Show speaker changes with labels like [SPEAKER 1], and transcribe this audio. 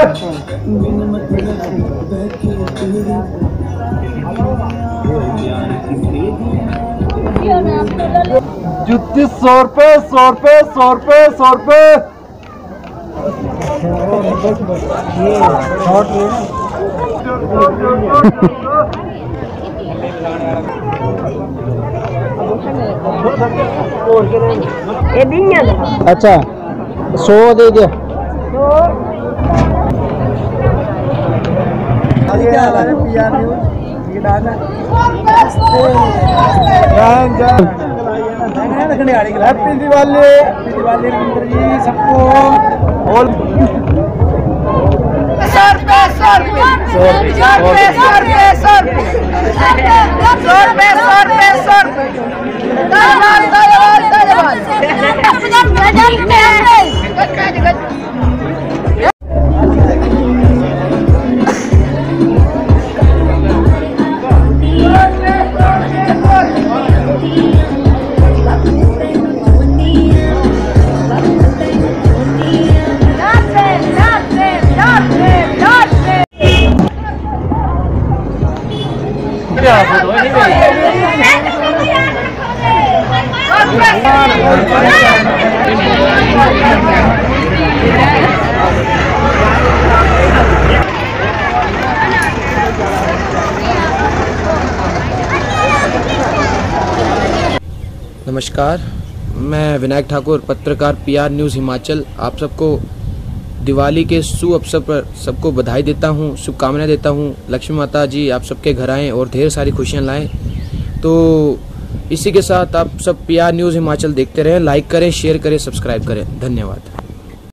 [SPEAKER 1] जुत्ती 100 रुपए 100 रुपए 100 रुपए 100 रुपए।
[SPEAKER 2] अच्छा 100 दे दिया।
[SPEAKER 1] हैप्पी दिवाली रविंद्र जी सबको। और
[SPEAKER 3] 100 रुपए 100 रुपए 100 रुपए 100 रुपए 100 रुपए 100 रुपए 100 रुपए 100 रुपए।
[SPEAKER 4] नमस्कार, मैं विनायक ठाकुर, पत्रकार PR न्यूज़ हिमाचल। आप सबको दिवाली के शुभ अवसर पर सबको बधाई देता हूं, शुभकामनाएं देता हूं। लक्ष्मी माता जी आप सबके घर आएँ और ढेर सारी खुशियां लाएं। तो इसी के साथ आप सब PR न्यूज़ हिमाचल देखते रहें, लाइक करें, शेयर करें, सब्सक्राइब करें। धन्यवाद।